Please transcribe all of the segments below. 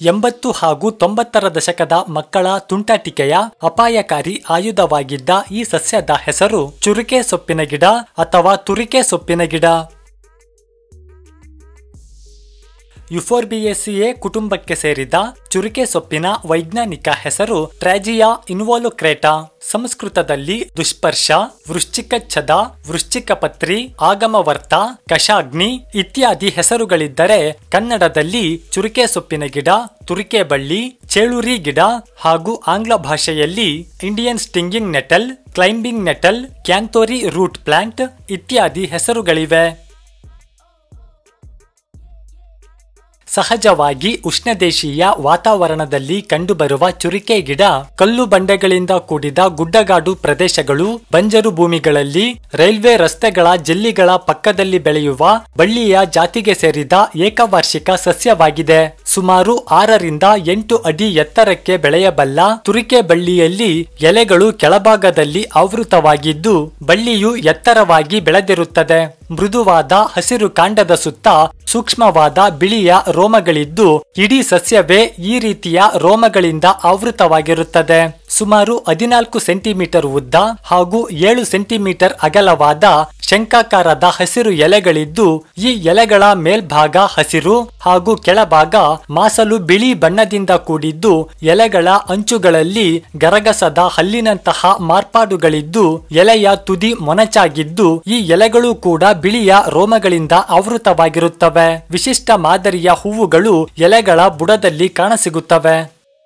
80 ಹಾಗೂ 90ರ ದಶಕದ ಮಕ್ಕಳ ತುಂಟಾಟಿಕೆಯ ಅಪಾಯಕಾರಿ ಆಯುಧವಾಗಿದ್ದ ಈ ಸಸ್ಯದ ಹೆಸರು ಚುರುಕೆ ಸೊಪ್ಪಿನ ಗಿಡ ಅಥವಾ ತುರಿಕೆ ಸೊಪ್ಪಿನ ಗಿಡ. ಯುಫೋರ್ಬಿಯೇಸಿಯೆ ಕುಟುಂಬಕ್ಕೆ ಸೇರಿದ ಚುರುಕೆ ಸೊಪ್ಪಿನ ವೈಜ್ಞಾನಿಕ ಹೆಸರು ಟ್ರಾಜಿಯಾ ಇನ್ವೋಲುಕ್ರೇಟಾ. ಸಂಸ್ಕೃತದಲ್ಲಿ ದುಷ್ಪರ್ಶ, ವೃಶ್ಚಿಕಚ್ಛದ, ವೃಶ್ಚಿಕಪತ್ರಿ, ಆಗಮವರ್ತ, ಕಷಾಗ್ನಿ ಇತ್ಯಾದಿ ಹೆಸರುಗಳಿದ್ದರೆ ಕನ್ನಡದಲ್ಲಿ ಚುರುಕೆ ಸೊಪ್ಪಿನ ಗಿಡ, ತುರಿಕೆ ಬಳ್ಳಿ, ಚೇಳುರಿ ಗಿಡ ಹಾಗೂ ಆಂಗ್ಲ ಭಾಷೆಯಲ್ಲಿ Indian stinging nettle, climbing nettle, ಕ್ಯಾಂಥೋರಿ ರೂಟ್ ಪ್ಲಾಂಟ್ ಇತ್ಯಾದಿ ಹೆಸರುಗಳಿವೆ. ಸಹಜವಾಗಿ ಉಷ್ಣದೇಶೀಯ ವಾತಾವರಣದಲ್ಲಿ ಕಂಡುಬರುವ ಚುರಿಕೆ ಗಿಡ ಕಲ್ಲು ಬಂಡೆಗಳಿಂದ ಕೂಡಿದ ಗುಡ್ಡಗಾಡು ಪ್ರದೇಶಗಳು, ಬಂಜರು ಭೂಮಿಗಳಲ್ಲಿ, ರೈಲ್ವೆ ರಸ್ತೆಗಳ ಜಲ್ಲಿಗಳ ಪಕ್ಕದಲ್ಲಿ ಬೆಳೆಯುವ ಬಳ್ಳಿಯ ಜಾತಿಗೆ ಸೇರಿದ ಏಕವಾರ್ಷಿಕ ಸಸ್ಯವಾಗಿದೆ. ಸುಮಾರು 6 ರಿಂದ 8 ಅಡಿ ಎತ್ತರಕ್ಕೆ ಬೆಳೆಯಬಲ್ಲ ತುರಿಕೆ ಬಳ್ಳಿಯಲ್ಲಿ ಎಲೆಗಳು ಕೆಳಭಾಗದಲ್ಲಿ ಆವೃತವಾಗಿದ್ದು ಬಳ್ಳಿಯು ಎತ್ತರವಾಗಿ ಬೆಳೆದಿರುತ್ತದೆ. ಮೃದುವಾದ ಹಸಿರು ಕಾಂಡದ ಸುತ್ತ ಸೂಕ್ಷ್ಮವಾದ ಬಿಳಿಯ ರೋಮಗಳಿದ್ದು ಇಡೀ ಸಸ್ಯವೇ ಈ ರೀತಿಯ ರೋಮಗಳಿಂದ ಆವೃತವಾಗಿರುತ್ತದೆ. ಸುಮಾರು 14 ಸೆಂಟಿಮೀಟರ್ ಉದ್ದ ಹಾಗೂ 7 ಸೆಂಟಿಮೀಟರ್ ಅಗಲವಾದ ಶಂಖಾಕಾರದ ಹಸಿರು ಎಲೆಗಳಿದ್ದು ಈ ಎಲೆಗಳ ಮೇಲ್ಭಾಗ ಹಸಿರು ಹಾಗೂ ಕೆಳಭಾಗ ಮಾಸಲು ಬಿಳಿ ಬಣ್ಣದಿಂದ ಕೂಡಿದ್ದು ಎಲೆಗಳ ಅಂಚುಗಳಲ್ಲಿ ಗರಗಸದ ಹಲ್ಲಿನಂತಹ ಮಾರ್ಪಾಡುಗಳಿದ್ದು ಎಲೆಯ ತುದಿ ಮೊನಚಾಗಿದ್ದು ಈ ಎಲೆಗಳು ಕೂಡ ಬಿಳಿಯ ರೋಮಗಳಿಂದ ಆವೃತವಾಗಿರುತ್ತವೆ. ವಿಶಿಷ್ಟ ಮಾದರಿಯ ಹೂವುಗಳು ಎಲೆಗಳ ಬುಡದಲ್ಲಿ ಕಾಣಸಿಗುತ್ತವೆ.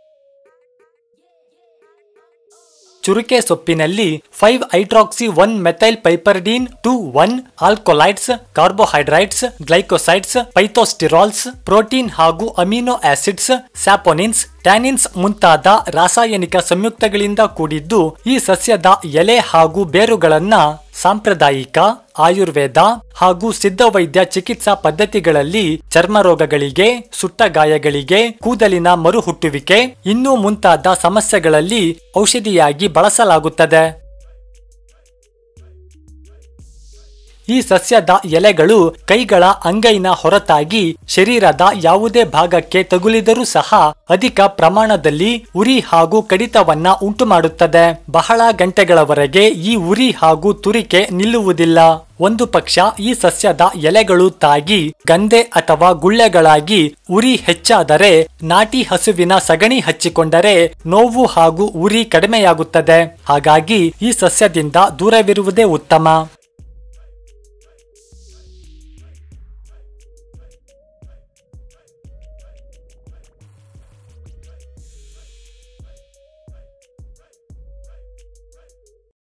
ಚುರುಕೆ ಸೊಪ್ಪಿನಲ್ಲಿ five hydroxy one methyl piperidine 2,1 alkaloids, carbohydrates, glycosides, phytosterols, protein ಹಾಗೂ ಅಮಿನೋ ಆಸಿಡ್ಸ್, ಸ್ಯಾಪೊನಿನ್ಸ್, ಟ್ಯಾನಿನ್ಸ್ ಮುಂತಾದ ರಾಸಾಯನಿಕ ಸಂಯುಕ್ತಗಳಿಂದ ಕೂಡಿದ್ದು ಈ ಸಸ್ಯದ ಎಲೆ ಹಾಗೂ ಬೇರುಗಳನ್ನ ಸಾಂಪ್ರದಾಯಿಕ, ಆಯುರ್ವೇದ ಹಾಗೂ ಸಿದ್ಧ ವೈದ್ಯ ಚಿಕಿತ್ಸಾ ಪದ್ಧತಿಗಳಲ್ಲಿ ಚರ್ಮ ರೋಗಗಳಿಗೆ, ಸುಟ್ಟ ಗಾಯಗಳಿಗೆ, ಕೂದಲಿನ ಮರುಹುಟ್ಟುವಿಕೆ ಇನ್ನೂ ಮುಂತಾದ ಸಮಸ್ಯೆಗಳಲ್ಲಿ ಔಷಧಿಯಾಗಿ ಬಳಸಲಾಗುತ್ತದೆ. ಈ ಸಸ್ಯದ ಎಲೆಗಳು ಕೈಗಳ ಅಂಗೈನ ಹೊರತಾಗಿ ಶರೀರದ ಯಾವುದೇ ಭಾಗಕ್ಕೆ ತಗುಲಿದರೂ ಸಹ ಅಧಿಕ ಪ್ರಮಾಣದಲ್ಲಿ ಉರಿ ಹಾಗೂ ಕಡಿತವನ್ನ ಉಂಟುಮಾಡುತ್ತದೆ. ಬಹಳ ಗಂಟೆಗಳವರೆಗೆ ಈ ಉರಿ ಹಾಗೂ ತುರಿಕೆ ನಿಲ್ಲುವುದಿಲ್ಲ. ಒಂದು ಪಕ್ಷ ಈ ಸಸ್ಯದ ಎಲೆಗಳು ತಾಗಿ ಗಂಧೆ ಅಥವಾ ಗುಳ್ಳೆಗಳಾಗಿ ಉರಿ ಹೆಚ್ಚಾದರೆ ನಾಟಿ ಹಸುವಿನ ಸಗಣಿ ಹಚ್ಚಿಕೊಂಡರೆ ನೋವು ಹಾಗೂ ಉರಿ ಕಡಿಮೆಯಾಗುತ್ತದೆ. ಹಾಗಾಗಿ ಈ ಸಸ್ಯದಿಂದ ದೂರವಿರುವುದೇ ಉತ್ತಮ.